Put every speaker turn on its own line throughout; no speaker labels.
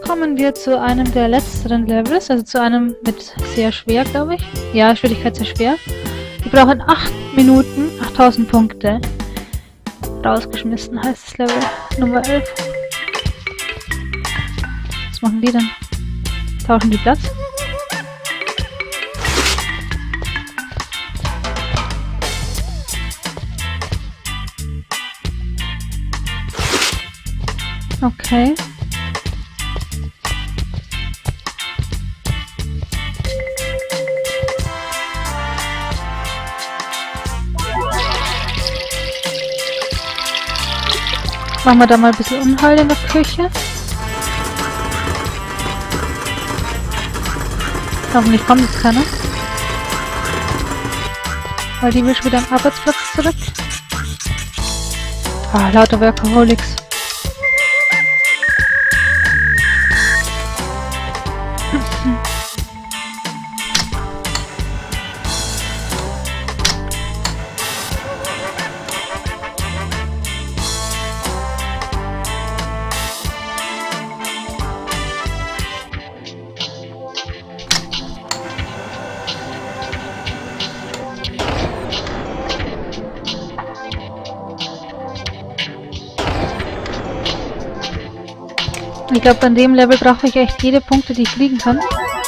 kommen wir zu einem der letzteren Levels, also zu einem mit sehr schwer, glaube ich. Ja, Schwierigkeit sehr schwer. Wir brauchen 8 Minuten, 8000 Punkte. Rausgeschmissen heißt das Level Nummer 11. Was machen die denn? Tauschen die Platz? Okay. Machen wir da mal ein bisschen Unheil in der Küche. Hoffentlich kommt jetzt keiner. Weil die will schon wieder am Arbeitsplatz zurück. Ah, lauter Workaholics. Ich glaube, an dem Level brauche ich echt jede Punkte, die ich kriegen kann.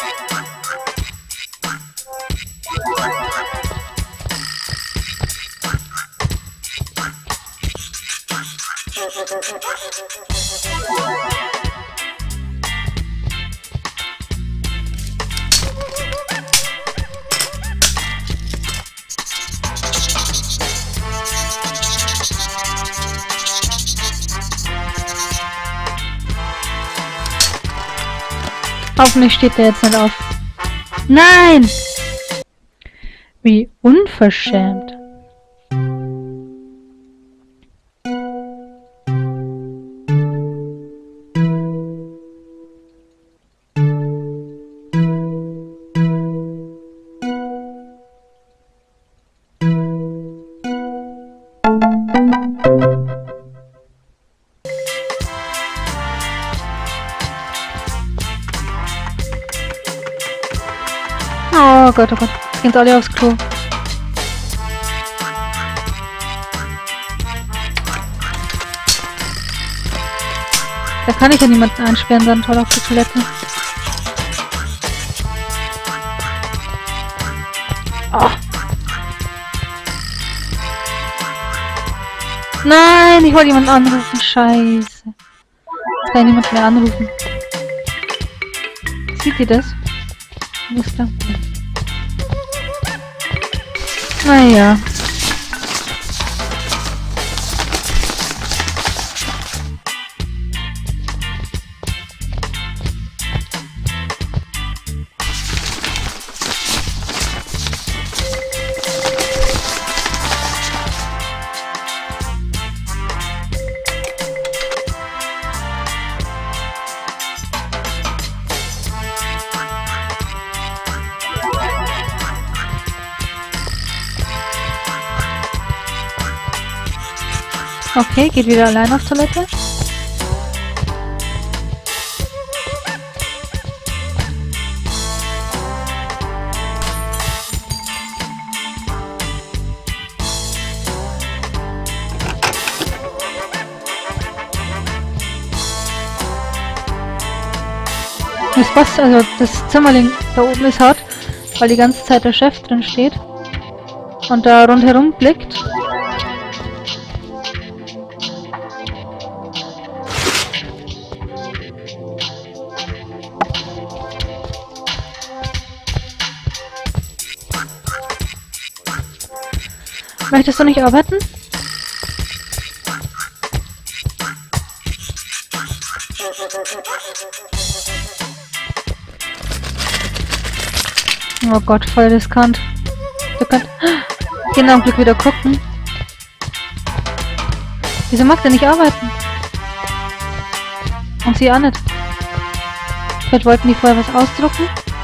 Hoffentlich steht der jetzt nicht auf. Nein! Wie unverschämt. Oh Gott, gehen alle aufs Klo. Da kann ich ja niemanden einsperren, dann toll auf die Toilette. Oh. Nein, ich wollte jemanden anrufen. Scheiße. Jetzt kann ich niemanden mehr anrufen. Sieht ihr das? Ist da? Naja. Okay, geht wieder allein auf Toilette. Das passt, also das Zimmerling da oben ist hart, weil die ganze Zeit der Chef drin steht und da rundherum blickt. Möchtest du nicht arbeiten? Oh Gott, voll riskant. Du könnt jeden Augenblick wieder gucken. Wieso mag der nicht arbeiten? Und sie auch nicht. Vielleicht wollten die vorher was ausdrucken?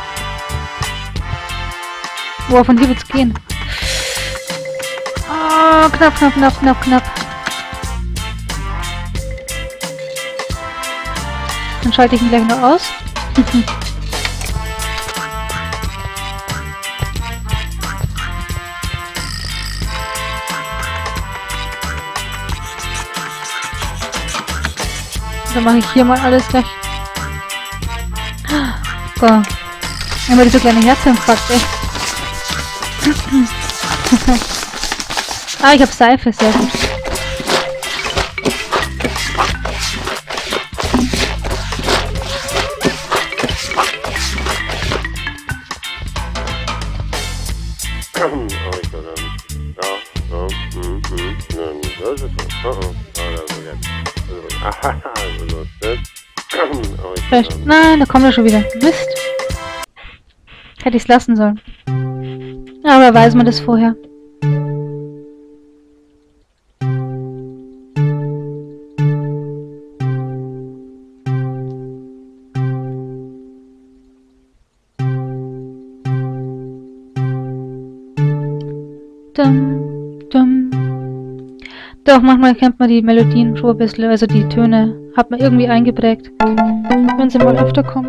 Boah, von hier wird's gehen. Oh, knapp. Dann schalte ich ihn gleich noch aus. Dann mache ich hier mal alles gleich. So. Immer diese kleine Herzinfarkt, ey. Ah, ich habe Seife, sehr gut. Vielleicht. Nein, da kommt er schon wieder. Mist. Hätte ich es lassen sollen. Aber weiß man das vorher. Dum, dum. Doch, manchmal kennt man die Melodien schon ein bisschen, also die Töne hat man irgendwie eingeprägt, wenn sie mal öfter kommen.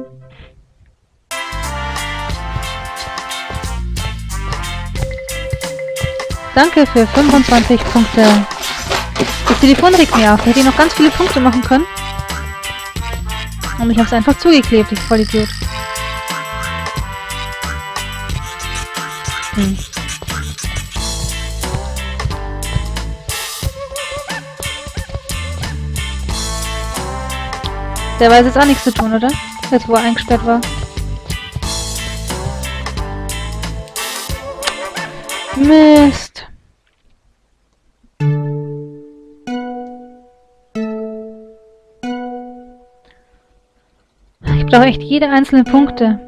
Danke für 25 Punkte. Das Telefon regt mir auf. Hätte ich noch ganz viele Punkte machen können. Und ich habe es einfach zugeklebt, ich Vollidiot. Der weiß jetzt auch nichts zu tun, oder? Jetzt, wo er eingesperrt war. Mist. Ich brauche echt jede einzelne Punkte.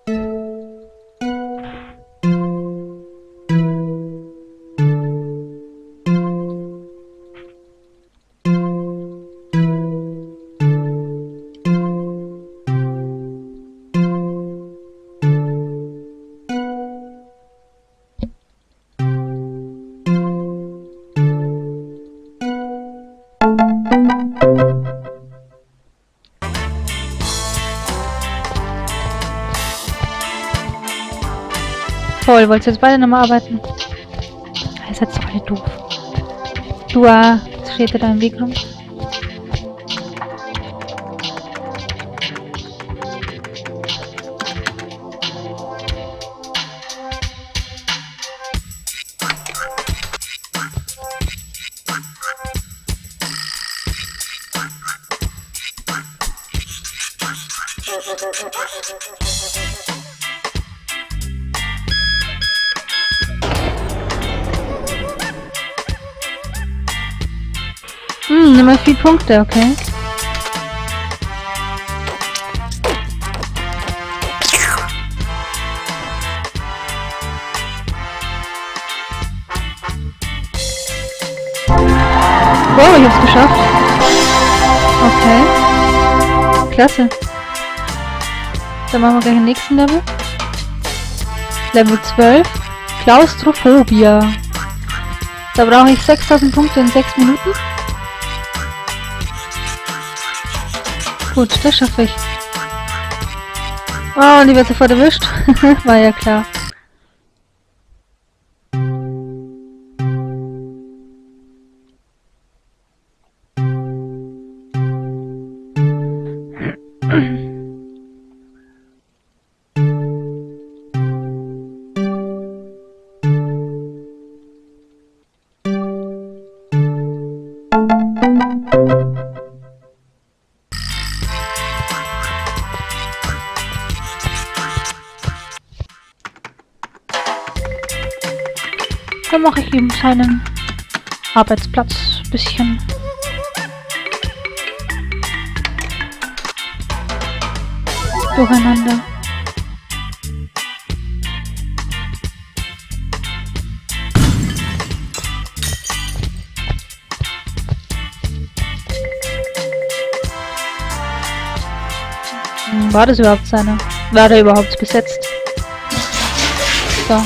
Toll, wolltest du jetzt beide nochmal arbeiten? Ihr seid doch alle doof. Du, jetzt steht er da im Weg rum. Nimm mal 4 Punkte, okay. Wow, ich hab's geschafft. Okay. Klasse. Dann machen wir gleich den nächsten Level. Level 12. Klaustrophobia. Da brauche ich 6000 Punkte in 6 Minuten. Gut, das schaffe ich. Oh, und die wird sofort erwischt. War ja klar. Dann mache ich ihm seinen Arbeitsplatz ein bisschen durcheinander. War das überhaupt seine? War der überhaupt besetzt? So.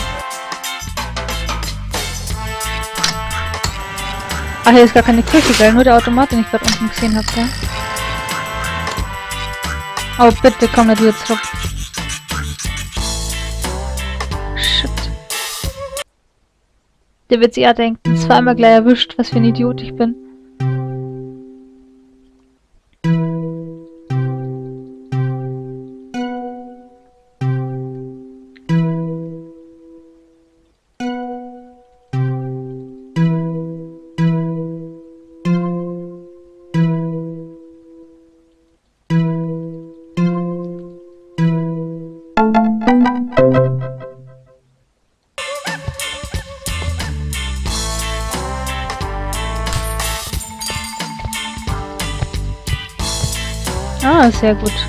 Ach, hier ist gar keine Küche, gell? Nur der Automat, den ich gerade unten gesehen habe, gell? Oh, bitte komm nicht wieder zurück. Shit. Der wird sich ja denken, zweimal gleich erwischt, was für ein Idiot ich bin. Ah, sehr gut.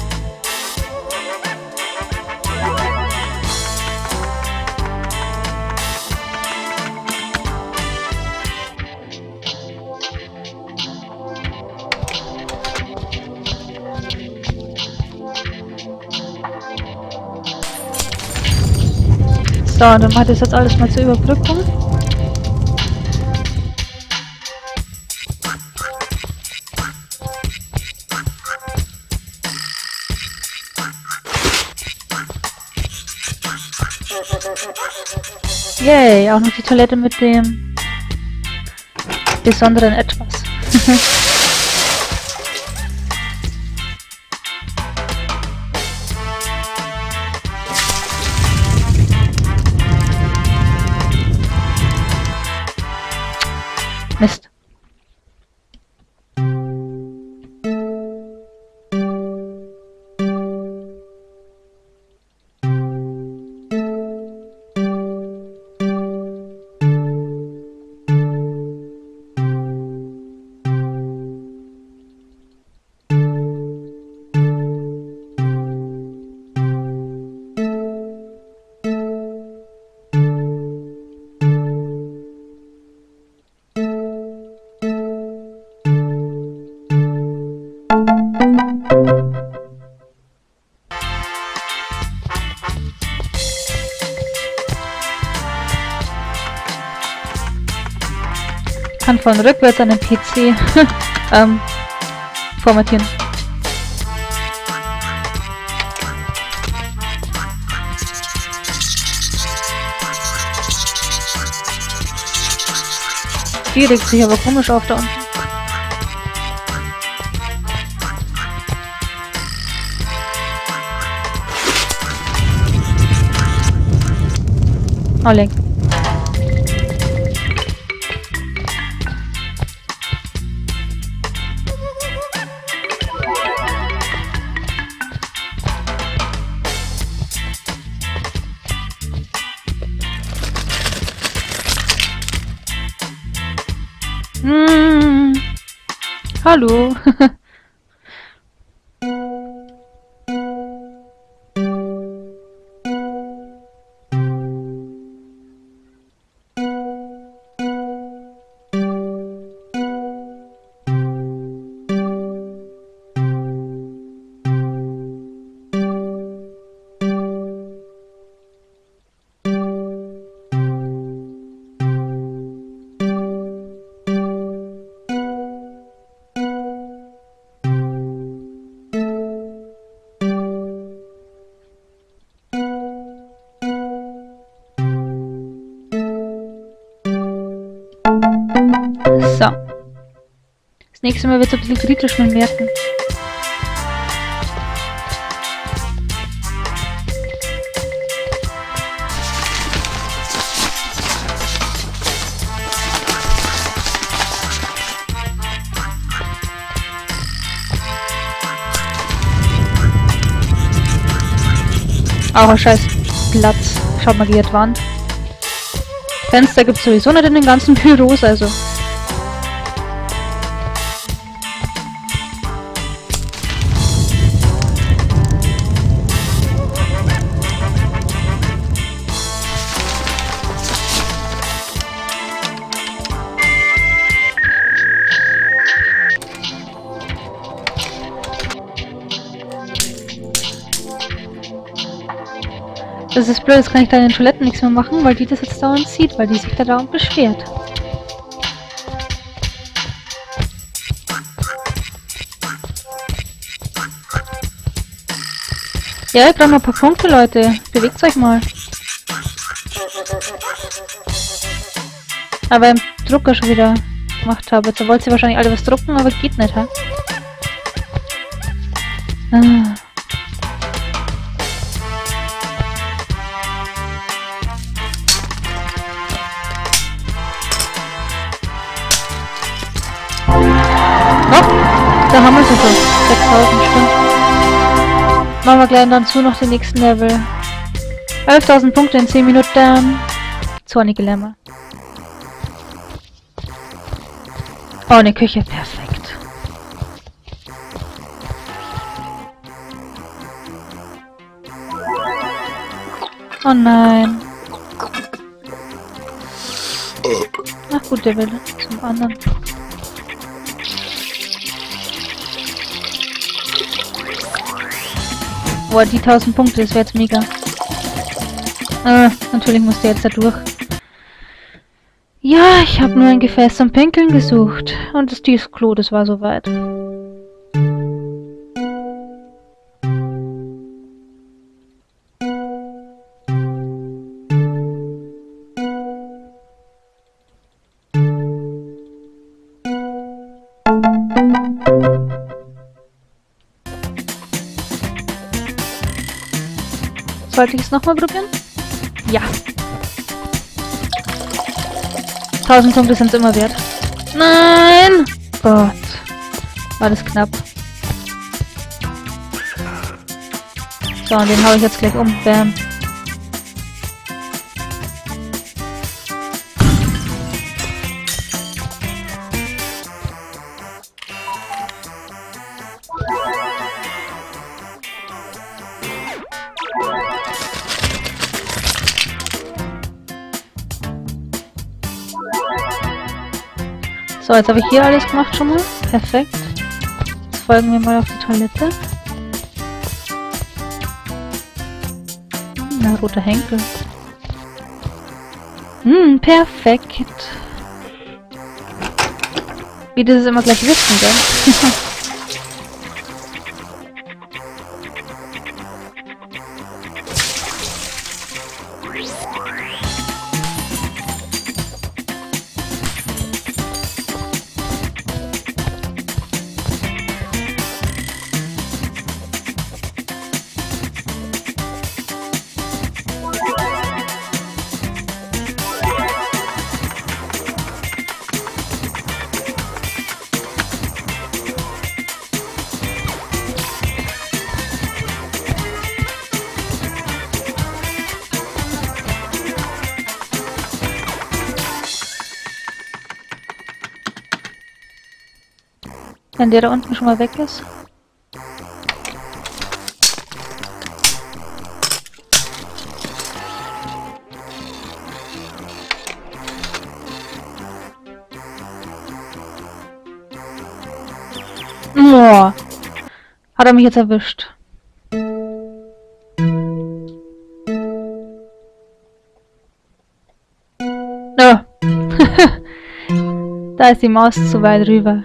So, dann mache ich das jetzt alles mal zur Überbrückung. Yay, auch noch die Toilette mit dem besonderen Etwas. Mist. Kann von rückwärts an den PC formatieren. Die regt sich aber komisch auf da unten. Oh, Link. Hallo. So. Das nächste Mal wird es ein bisschen kritisch mal merken. Auch ein scheiß Platz. Schaut mal, wie die Wand. Fenster gibt es sowieso nicht in den ganzen Büros, also. Das ist blöd, jetzt kann ich da in den Toiletten nichts mehr machen, weil die das jetzt dauernd sieht, weil die sich da dauernd beschwert. Ja, ich brauche noch ein paar Punkte, Leute. Bewegt euch mal. Aber im Drucker schon wieder gemacht habe. Jetzt wollt ihr wahrscheinlich alle was drucken, aber geht nicht, ha? Ah. Da haben wir es ja schon. 6000 Stunden. Machen wir gleich dann zu noch den nächsten Level. 11.000 Punkte in 10 Minuten. Zornige Lämmer. Oh, eine Küche. Perfekt. Oh nein. Ach gut, der Wille. Zum anderen. Boah, die 1000 Punkte, das wäre jetzt mega. Natürlich muss der jetzt da durch. Ja, ich habe nur ein Gefäß zum Pinkeln gesucht. Und das Klo, das war soweit. Sollte ich es nochmal probieren? Ja. 1000 Punkte sind es immer wert. Nein! Gott. War das knapp. So, und den hau ich jetzt gleich um. Bam. So, jetzt habe ich hier alles gemacht schon mal. Perfekt. Jetzt folgen wir mal auf die Toilette. Na, roter Henkel. Perfekt. Wie das immer gleich wissen, gell? Wenn der da unten schon mal weg ist. Boah. Hat er mich jetzt erwischt. Oh. Da ist die Maus zu weit rüber.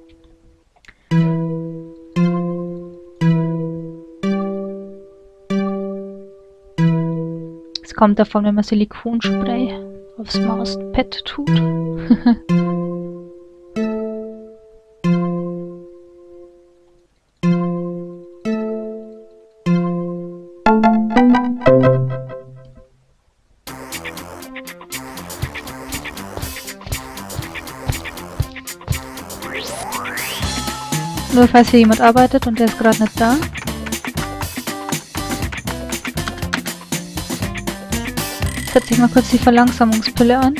Es kommt davon, wenn man Silikonspray aufs Mauspad tut. Nur falls hier jemand arbeitet und der ist gerade nicht da. Setze ich mal kurz die Verlangsamungspille an.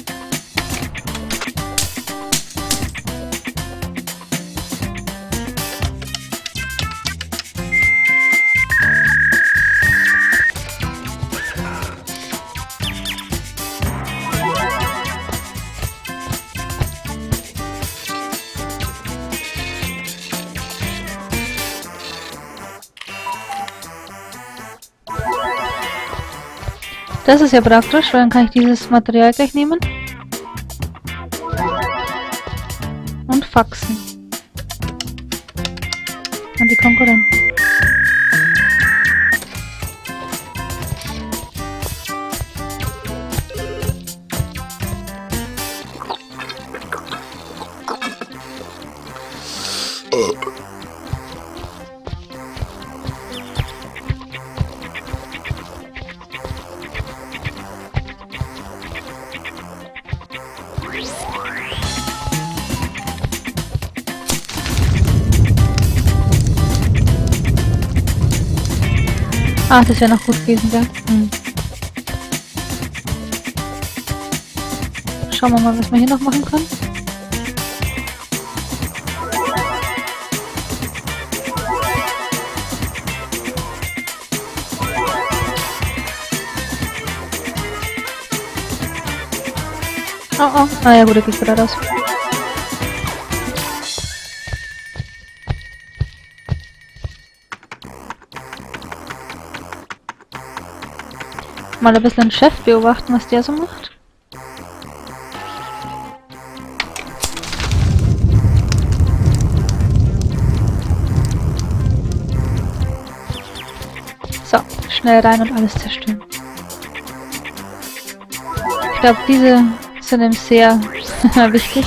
Das ist ja praktisch, weil dann kann ich dieses Material gleich nehmen. Und faxen. An die Konkurrenten. Ah, das wäre noch gut gewesen, gell? Hm. Schauen wir mal, was wir hier noch machen können. Oh, oh. Ah ja, gut, da geht's wieder raus. Mal ein bisschen den Chef beobachten, was der so macht. So, schnell rein und alles zerstören. Ich glaube, diese sind ihm sehr wichtig.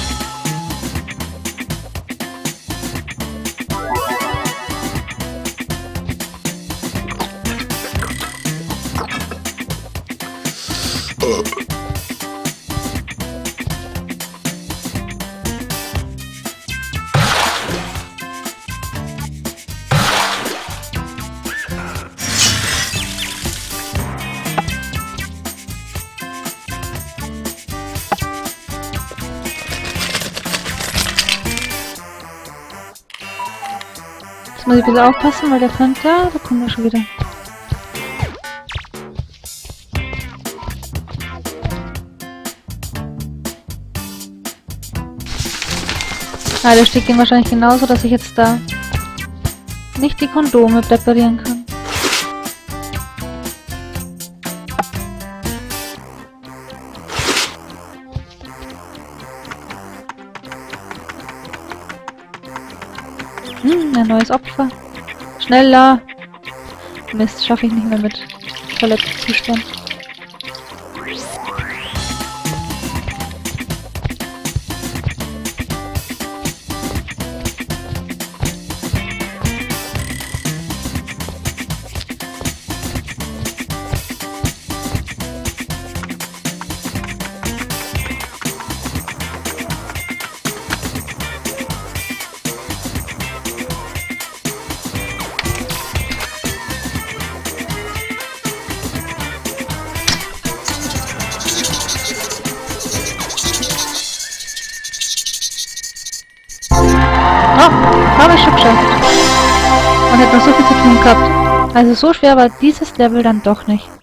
Jetzt muss ich ein bisschen aufpassen, weil der könnte... Da kommen wir schon wieder. Ah, der steckt ihm wahrscheinlich genauso, dass ich jetzt da nicht die Kondome präparieren kann. Ein neues Opfer. Schneller! Mist, schaffe ich nicht mehr mit Toilettenzustand. Habe ich schon geschafft. Und hätte noch so viel zu tun gehabt. Also so schwer war dieses Level dann doch nicht.